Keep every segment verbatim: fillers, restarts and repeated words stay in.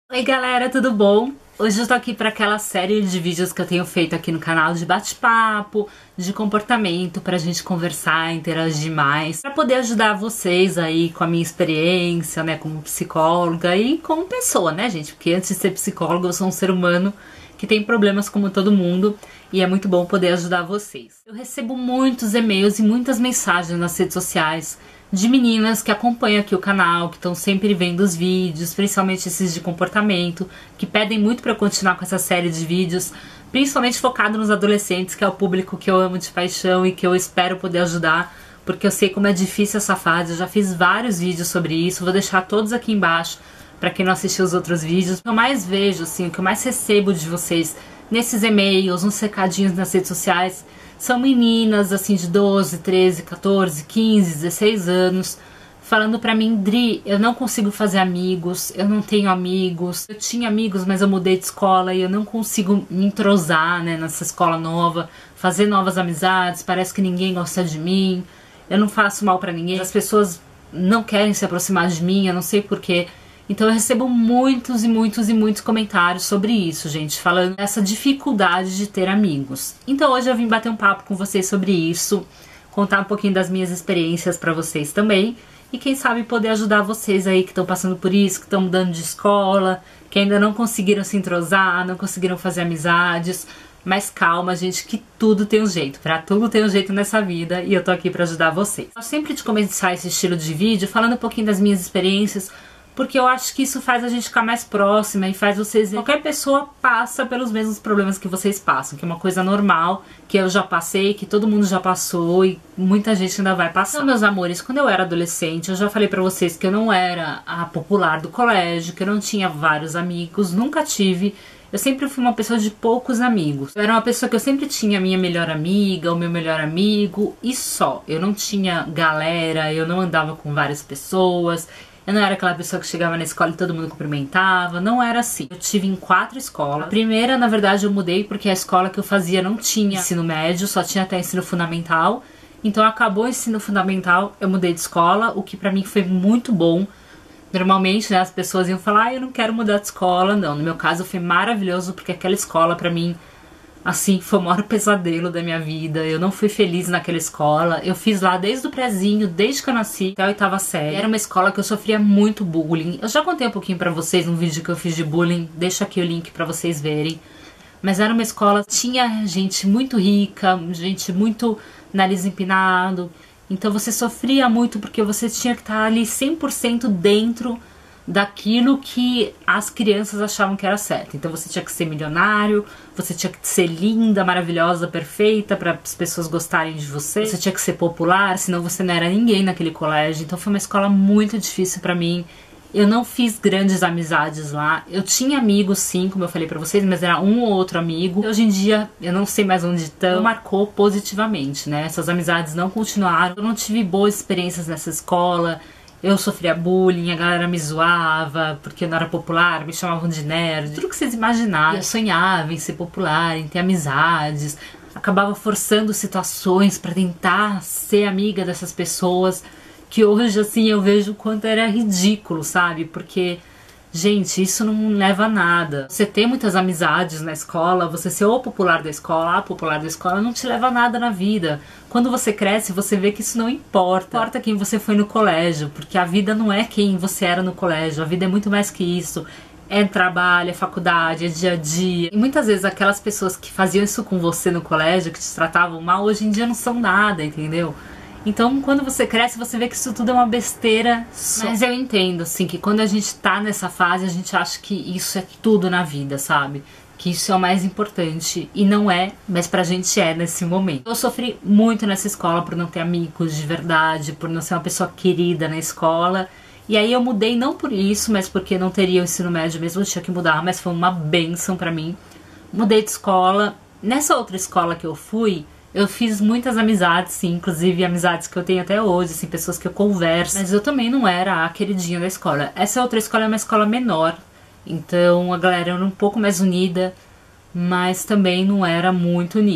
Oi galera, tudo bom? Hoje eu tô aqui para aquela série de vídeos que eu tenho feito aqui no canal de bate-papo, de comportamento, pra gente conversar, interagir mais, pra poder ajudar vocês aí com a minha experiência, né, como psicóloga e como pessoa, né, gente? Porque antes de ser psicóloga eu sou um ser humano que tem problemas como todo mundo e é muito bom poder ajudar vocês. Eu recebo muitos e-mails e muitas mensagens nas redes sociais de meninas que acompanham aqui o canal, que estão sempre vendo os vídeos, principalmente esses de comportamento, que pedem muito para eu continuar com essa série de vídeos, principalmente focado nos adolescentes, que é o público que eu amo de paixão e que eu espero poder ajudar, porque eu sei como é difícil essa fase. Eu já fiz vários vídeos sobre isso, vou deixar todos aqui embaixo para quem não assistiu os outros vídeos. O que eu mais vejo, assim, o que eu mais recebo de vocês nesses e-mails, uns recadinhos nas redes sociais, são meninas assim de doze, treze, quatorze, quinze, dezesseis anos falando pra mim: Dri, eu não consigo fazer amigos, eu não tenho amigos, eu tinha amigos mas eu mudei de escola e eu não consigo me entrosar, né, nessa escola nova, fazer novas amizades, parece que ninguém gosta de mim, eu não faço mal pra ninguém, as pessoas não querem se aproximar de mim, eu não sei porquê. Então eu recebo muitos e muitos e muitos comentários sobre isso, gente, falando dessa dificuldade de ter amigos. Então hoje eu vim bater um papo com vocês sobre isso, contar um pouquinho das minhas experiências pra vocês também, e quem sabe poder ajudar vocês aí que estão passando por isso, que estão mudando de escola, que ainda não conseguiram se entrosar, não conseguiram fazer amizades. Mas calma, gente, que tudo tem um jeito, pra tudo tem um jeito nessa vida, e eu tô aqui pra ajudar vocês. Eu sempre de começar esse estilo de vídeo falando um pouquinho das minhas experiências, porque eu acho que isso faz a gente ficar mais próxima e faz vocês... Qualquer pessoa passa pelos mesmos problemas que vocês passam, que é uma coisa normal, que eu já passei, que todo mundo já passou e muita gente ainda vai passar. Então, meus amores, quando eu era adolescente, eu já falei pra vocês que eu não era a popular do colégio, que eu não tinha vários amigos, nunca tive. Eu sempre fui uma pessoa de poucos amigos. Eu era uma pessoa que eu sempre tinha a minha melhor amiga, o meu melhor amigo e só. Eu não tinha galera, eu não andava com várias pessoas... Eu não era aquela pessoa que chegava na escola e todo mundo cumprimentava, não era assim. Eu tive em quatro escolas. A primeira, na verdade, eu mudei porque a escola que eu fazia não tinha ensino médio, só tinha até ensino fundamental. Então acabou o ensino fundamental, eu mudei de escola, o que pra mim foi muito bom. Normalmente, né, as pessoas iam falar: ah, eu não quero mudar de escola. Não, no meu caso foi maravilhoso porque aquela escola pra mim... assim, foi o maior pesadelo da minha vida. Eu não fui feliz naquela escola. Eu fiz lá desde o prézinho, desde que eu nasci, até a oitava série. Era uma escola que eu sofria muito bullying. Eu já contei um pouquinho pra vocês num vídeo que eu fiz de bullying. Deixa aqui o link pra vocês verem. Mas era uma escola que tinha gente muito rica, gente muito nariz empinado. Então você sofria muito porque você tinha que estar ali cem por cento dentro daquilo que as crianças achavam que era certo. Então você tinha que ser milionário, você tinha que ser linda, maravilhosa, perfeita para as pessoas gostarem de você, você tinha que ser popular, senão você não era ninguém naquele colégio. Então foi uma escola muito difícil para mim. Eu não fiz grandes amizades lá. Eu tinha amigos sim, como eu falei pra vocês, mas era um ou outro amigo. Hoje em dia, eu não sei mais onde estão. Marcou positivamente, né? Essas amizades não continuaram. Eu não tive boas experiências nessa escola. Eu sofria bullying, a galera me zoava porque eu não era popular, me chamavam de nerd, tudo que vocês imaginaram. Eu sonhava em ser popular, em ter amizades, acabava forçando situações pra tentar ser amiga dessas pessoas, que hoje assim eu vejo o quanto era ridículo, sabe? Porque, gente, isso não leva a nada. Você ter muitas amizades na escola, você ser o popular da escola, a popular da escola, não te leva a nada na vida. Quando você cresce, você vê que isso não importa. Não importa quem você foi no colégio, porque a vida não é quem você era no colégio. A vida é muito mais que isso. É trabalho, é faculdade, é dia a dia. E muitas vezes aquelas pessoas que faziam isso com você no colégio, que te tratavam mal, hoje em dia não são nada, entendeu? Então, quando você cresce, você vê que isso tudo é uma besteira só. Mas eu entendo, assim, que quando a gente tá nessa fase, a gente acha que isso é tudo na vida, sabe? Que isso é o mais importante. E não é, mas pra gente é nesse momento. Eu sofri muito nessa escola por não ter amigos de verdade, por não ser uma pessoa querida na escola. E aí eu mudei não por isso, mas porque não teria o ensino médio mesmo, eu tinha que mudar, mas foi uma bênção pra mim. Mudei de escola. Nessa outra escola que eu fui, eu fiz muitas amizades, sim, inclusive amizades que eu tenho até hoje, assim, pessoas que eu converso. Mas eu também não era a queridinha da escola. Essa outra escola é uma escola menor, então a galera era um pouco mais unida, mas também não era muito unida.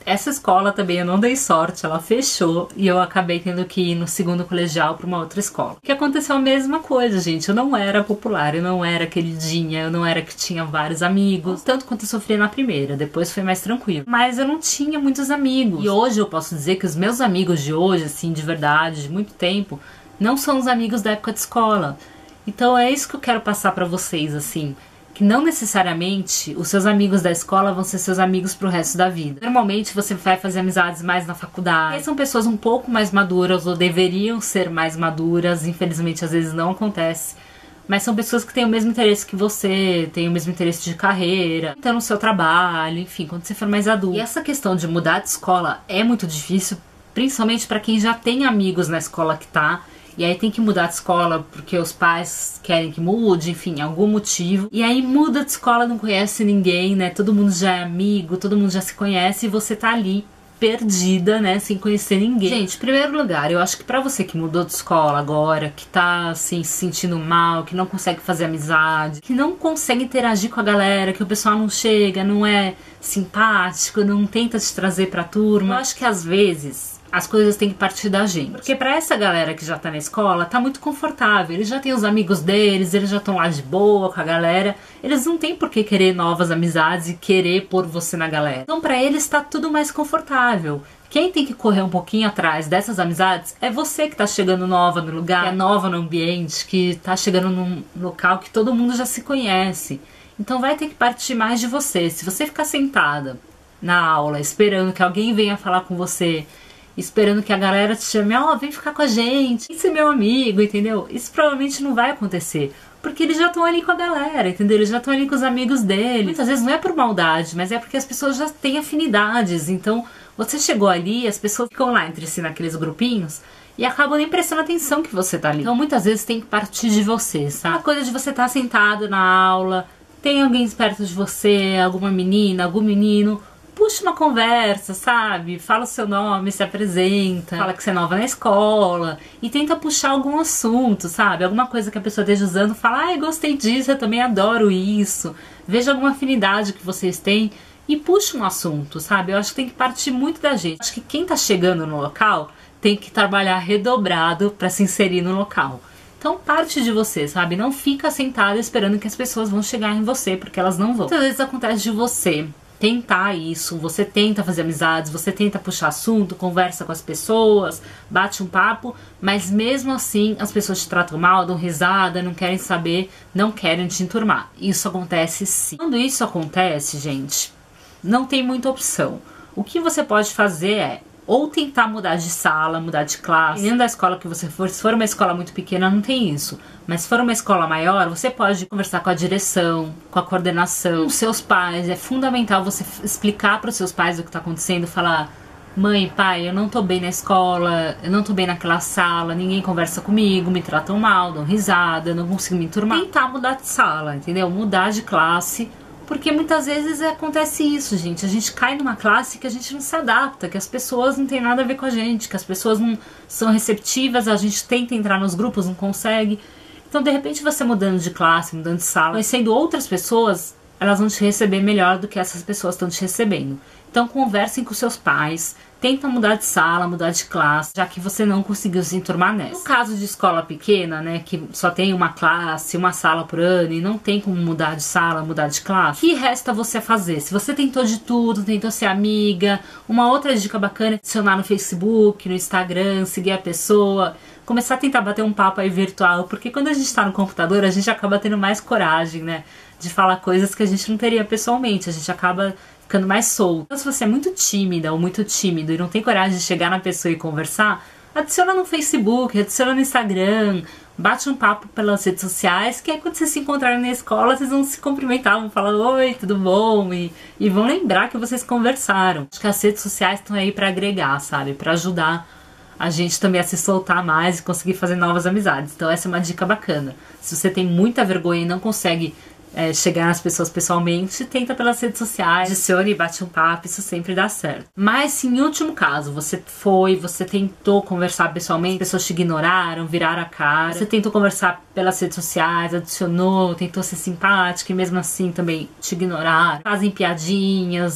essa escola também eu não dei sorte, ela fechou e eu acabei tendo que ir no segundo colegial para uma outra escola. Que aconteceu a mesma coisa, gente. Eu não era popular, eu não era queridinha, eu não era que tinha vários amigos, tanto quanto eu sofria na primeira. Depois foi mais tranquilo. Mas eu não tinha muitos amigos. E hoje eu posso dizer que os meus amigos de hoje, assim, de verdade, de muito tempo, não são os amigos da época de escola. Então é isso que eu quero passar pra vocês, assim, que não necessariamente os seus amigos da escola vão ser seus amigos pro resto da vida. Normalmente você vai fazer amizades mais na faculdade. E são pessoas um pouco mais maduras, ou deveriam ser mais maduras, infelizmente às vezes não acontece. Mas são pessoas que têm o mesmo interesse que você, têm o mesmo interesse de carreira, estão no seu trabalho, enfim, quando você for mais adulto. E essa questão de mudar de escola é muito difícil, principalmente para quem já tem amigos na escola que tá, e aí tem que mudar de escola porque os pais querem que mude, enfim, algum motivo. E aí muda de escola, não conhece ninguém, né? Todo mundo já é amigo, todo mundo já se conhece e você tá ali perdida, né? Sem conhecer ninguém. Gente, em primeiro lugar, eu acho que pra você que mudou de escola agora, que tá, assim, se sentindo mal, que não consegue fazer amizade, que não consegue interagir com a galera, que o pessoal não chega, não é simpático, não tenta te trazer pra turma, eu acho que às vezes as coisas têm que partir da gente. Porque pra essa galera que já tá na escola, tá muito confortável. Eles já têm os amigos deles, eles já estão lá de boa com a galera. Eles não têm por que querer novas amizades e querer pôr você na galera. Então pra eles tá tudo mais confortável. Quem tem que correr um pouquinho atrás dessas amizades é você que tá chegando nova no lugar, que é nova no ambiente, que tá chegando num local que todo mundo já se conhece. Então vai ter que partir mais de você. Se você ficar sentada na aula esperando que alguém venha falar com você, esperando que a galera te chame, ó, oh, vem ficar com a gente, vem ser meu amigo, entendeu? Isso provavelmente não vai acontecer, porque eles já estão ali com a galera, entendeu? Eles já estão ali com os amigos deles. Muitas vezes não é por maldade, mas é porque as pessoas já têm afinidades, então você chegou ali, as pessoas ficam lá entre si naqueles grupinhos e acabam nem prestando atenção que você tá ali. Então muitas vezes tem que partir de você, sabe? A coisa de você estar sentado na aula, tem alguém perto de você, alguma menina, algum menino, puxa uma conversa, sabe? Fala o seu nome, se apresenta, fala que você é nova na escola e tenta puxar algum assunto, sabe? Alguma coisa que a pessoa esteja usando, fala, ai, gostei disso, eu também adoro isso. Veja alguma afinidade que vocês têm e puxa um assunto, sabe? Eu acho que tem que partir muito da gente. Acho que quem tá chegando no local tem que trabalhar redobrado para se inserir no local. Então parte de você, sabe? Não fica sentada esperando que as pessoas vão chegar em você, porque elas não vão. Muitas vezes acontece de você tentar isso, você tenta fazer amizades, você tenta puxar assunto, conversa com as pessoas, bate um papo, mas mesmo assim as pessoas te tratam mal, dão risada, não querem saber, não querem te enturmar. Isso acontece sim. Quando isso acontece, gente, não tem muita opção. O que você pode fazer é ou tentar mudar de sala, mudar de classe. Dependendo da escola que você for, se for uma escola muito pequena, não tem isso. Mas se for uma escola maior, você pode conversar com a direção, com a coordenação, com seus pais. É fundamental você explicar para os seus pais o que está acontecendo, falar, mãe, pai, eu não tô bem na escola, eu não tô bem naquela sala, ninguém conversa comigo, me tratam mal, dão risada, eu não consigo me enturmar. Tentar mudar de sala, entendeu? Mudar de classe. Porque muitas vezes acontece isso, gente. A gente cai numa classe que a gente não se adapta, que as pessoas não têm nada a ver com a gente, que as pessoas não são receptivas, a gente tenta entrar nos grupos, não consegue. Então, de repente, você mudando de classe, mudando de sala, conhecendo outras pessoas, elas vão te receber melhor do que essas pessoas estão te recebendo. Então, conversem com seus pais, tenta mudar de sala, mudar de classe, já que você não conseguiu se enturmar nessa. No caso de escola pequena, né, que só tem uma classe, uma sala por ano e não tem como mudar de sala, mudar de classe, o que resta você fazer? Se você tentou de tudo, tentou ser amiga, uma outra dica bacana é adicionar no Facebook, no Instagram, seguir a pessoa, começar a tentar bater um papo aí virtual, porque quando a gente tá no computador, a gente acaba tendo mais coragem, né, de falar coisas que a gente não teria pessoalmente, a gente acaba ficando mais solto. Então, se você é muito tímida ou muito tímido e não tem coragem de chegar na pessoa e conversar, adiciona no Facebook, adiciona no Instagram, bate um papo pelas redes sociais, que aí quando vocês se encontrarem na escola, vocês vão se cumprimentar, vão falar oi, tudo bom? E, e vão lembrar que vocês conversaram. Acho que as redes sociais estão aí pra agregar, sabe? Pra ajudar a gente também a se soltar mais e conseguir fazer novas amizades. Então essa é uma dica bacana. Se você tem muita vergonha e não consegue É, chegar nas pessoas pessoalmente, tenta pelas redes sociais, adicione e bate um papo, isso sempre dá certo. Mas se em último caso você foi, você tentou conversar pessoalmente, as pessoas te ignoraram, viraram a cara, você tentou conversar pelas redes sociais, adicionou, tentou ser simpática e mesmo assim também te ignoraram, fazem piadinhas,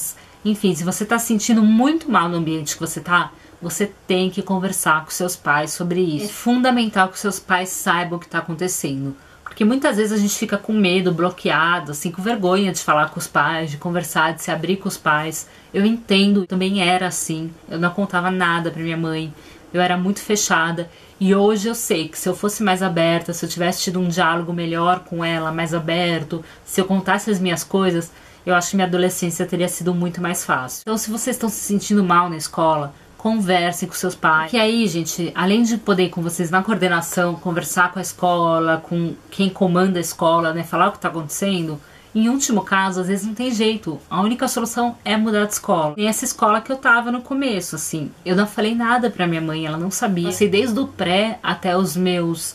Enfim, se você tá se sentindo muito mal no ambiente que você tá, você tem que conversar com seus pais sobre isso. É fundamental que seus pais saibam o que tá acontecendo. Porque muitas vezes a gente fica com medo, bloqueado, assim, com vergonha de falar com os pais, de conversar, de se abrir com os pais. Eu entendo, também era assim. Eu não contava nada pra minha mãe. Eu era muito fechada. E hoje eu sei que se eu fosse mais aberta, se eu tivesse tido um diálogo melhor com ela, mais aberto, se eu contasse as minhas coisas, eu acho que minha adolescência teria sido muito mais fácil. Então, se vocês estão se sentindo mal na escola, conversem com seus pais. Que aí, gente, além de poder ir com vocês na coordenação, conversar com a escola, com quem comanda a escola, né, falar o que tá acontecendo, em último caso, às vezes não tem jeito. A única solução é mudar de escola. Tem essa escola que eu tava no começo, assim. Eu não falei nada pra minha mãe, ela não sabia. Passei desde o pré até os meus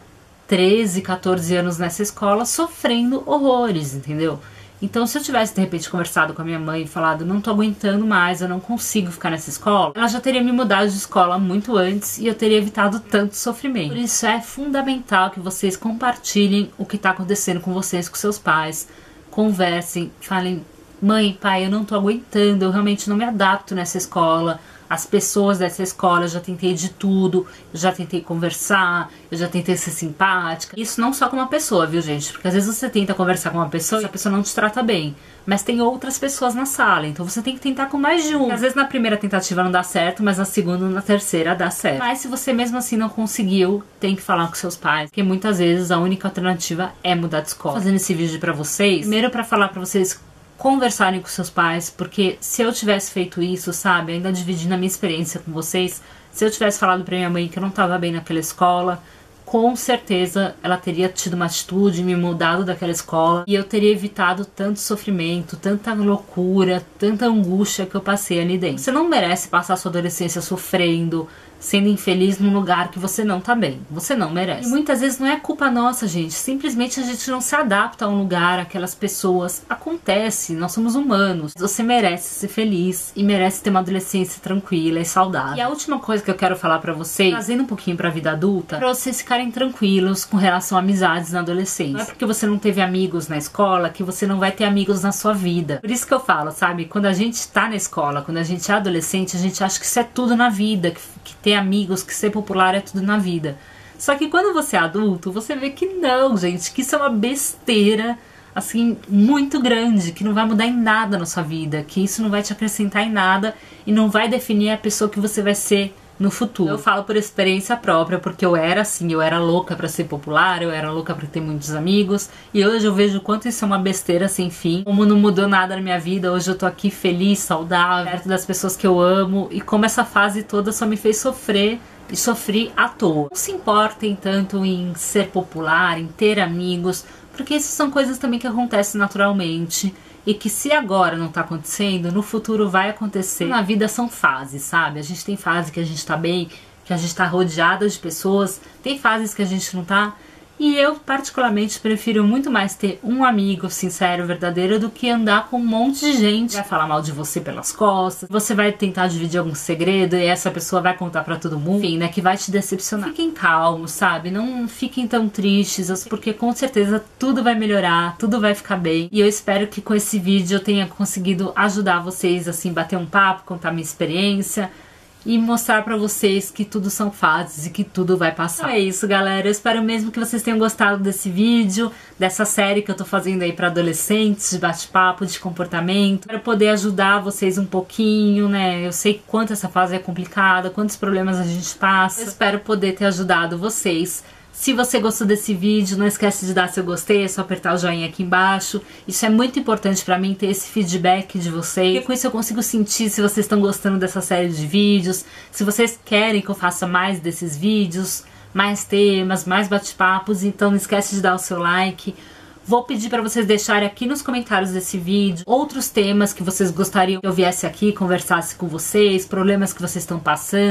treze, quatorze anos nessa escola, sofrendo horrores, entendeu? Então, se eu tivesse, de repente, conversado com a minha mãe e falado, não tô aguentando mais, eu não consigo ficar nessa escola, ela já teria me mudado de escola muito antes e eu teria evitado tanto sofrimento. Por isso, é fundamental que vocês compartilhem o que tá acontecendo com vocês, com seus pais. Conversem, falem, mãe, pai, eu não tô aguentando, eu realmente não me adapto nessa escola. As pessoas dessa escola, eu já tentei de tudo, eu já tentei conversar, eu já tentei ser simpática. Isso não só com uma pessoa, viu, gente? Porque às vezes você tenta conversar com uma pessoa e a pessoa não te trata bem. Mas tem outras pessoas na sala, então você tem que tentar com mais de um. Às vezes na primeira tentativa não dá certo, mas na segunda ou na terceira dá certo. Mas se você mesmo assim não conseguiu, tem que falar com seus pais. Porque muitas vezes a única alternativa é mudar de escola. Fazendo esse vídeo pra vocês, primeiro pra falar pra vocês conversarem com seus pais, porque se eu tivesse feito isso, sabe, ainda dividindo a minha experiência com vocês, se eu tivesse falado pra minha mãe que eu não tava bem naquela escola, com certeza ela teria tido uma atitude, me mudado daquela escola, e eu teria evitado tanto sofrimento, tanta loucura, tanta angústia que eu passei ali dentro. Você não merece passar a sua adolescência sofrendo, sendo infeliz num lugar que você não tá bem. Você não merece. E muitas vezes não é culpa nossa, gente. Simplesmente a gente não se adapta a um lugar, aquelas pessoas. Acontece, nós somos humanos. Você merece ser feliz e merece ter uma adolescência tranquila e saudável. E a última coisa que eu quero falar pra vocês, trazendo um pouquinho pra vida adulta, pra vocês ficarem tranquilos com relação a amizades na adolescência. Não é porque você não teve amigos na escola que você não vai ter amigos na sua vida. Por isso que eu falo, sabe? Quando a gente tá na escola, quando a gente é adolescente, a gente acha que isso é tudo na vida, que, que ter amigos, que ser popular é tudo na vida. Só que quando você é adulto, você vê que não, gente, que isso é uma besteira, assim, muito grande, que não vai mudar em nada na sua vida, que isso não vai te acrescentar em nada e não vai definir a pessoa que você vai ser no futuro. Eu falo por experiência própria, porque eu era assim, eu era louca pra ser popular, eu era louca pra ter muitos amigos, e hoje eu vejo o quanto isso é uma besteira sem fim, como não mudou nada na minha vida, hoje eu tô aqui feliz, saudável, perto das pessoas que eu amo, e como essa fase toda só me fez sofrer, e sofri à toa. Não se importem tanto em ser popular, em ter amigos, porque essas são coisas também que acontecem naturalmente, e que se agora não tá acontecendo, no futuro vai acontecer. Na vida são fases, sabe? A gente tem fase que a gente tá bem, que a gente tá rodeada de pessoas, tem fases que a gente não tá. E eu, particularmente, prefiro muito mais ter um amigo sincero, verdadeiro, do que andar com um monte de gente que vai falar mal de você pelas costas, você vai tentar dividir algum segredo e essa pessoa vai contar pra todo mundo, enfim, né, que vai te decepcionar. Fiquem calmos, sabe? Não fiquem tão tristes, porque com certeza tudo vai melhorar, tudo vai ficar bem. E eu espero que com esse vídeo eu tenha conseguido ajudar vocês, assim, bater um papo, contar minha experiência e mostrar pra vocês que tudo são fases e que tudo vai passar. Então é isso, galera. Eu espero mesmo que vocês tenham gostado desse vídeo, dessa série que eu tô fazendo aí pra adolescentes, de bate-papo, de comportamento. Espero poder ajudar vocês um pouquinho, né? Eu sei quanto essa fase é complicada, quantos problemas a gente passa. Eu espero poder ter ajudado vocês. Se você gostou desse vídeo, não esquece de dar seu gostei, é só apertar o joinha aqui embaixo. Isso é muito importante pra mim, ter esse feedback de vocês. Porque com isso eu consigo sentir se vocês estão gostando dessa série de vídeos, se vocês querem que eu faça mais desses vídeos, mais temas, mais bate-papos. Então não esquece de dar o seu like. Vou pedir para vocês deixarem aqui nos comentários desse vídeo outros temas que vocês gostariam que eu viesse aqui, conversasse com vocês, problemas que vocês estão passando,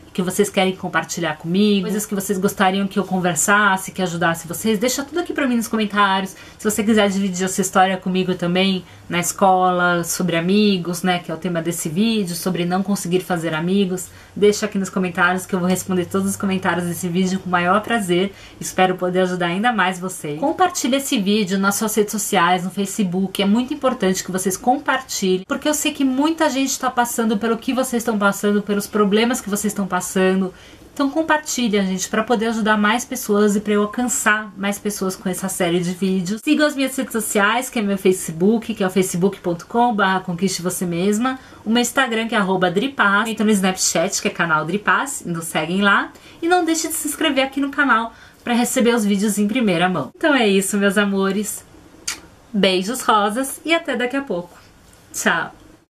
que vocês querem compartilhar comigo, coisas que vocês gostariam que eu conversasse, que ajudasse vocês, deixa tudo aqui pra mim nos comentários. Se você quiser dividir essa história comigo também na escola, sobre amigos, né, que é o tema desse vídeo, sobre não conseguir fazer amigos, deixa aqui nos comentários que eu vou responder todos os comentários desse vídeo com o maior prazer. Espero poder ajudar ainda mais vocês. Compartilhe esse vídeo nas suas redes sociais, no Facebook, é muito importante que vocês compartilhem, porque eu sei que muita gente está passando pelo que vocês estão passando, pelos problemas que vocês estão passando. Então compartilha, gente, para poder ajudar mais pessoas e para eu alcançar mais pessoas com essa série de vídeos. Sigam as minhas redes sociais, que é meu Facebook, que é o facebook ponto com barra conquiste você mesma. O meu Instagram, que é arroba Dripaz. Então no Snapchat, que é canal Dripaz, nos seguem lá. E não deixe de se inscrever aqui no canal para receber os vídeos em primeira mão. Então é isso, meus amores. Beijos rosas e até daqui a pouco. Tchau!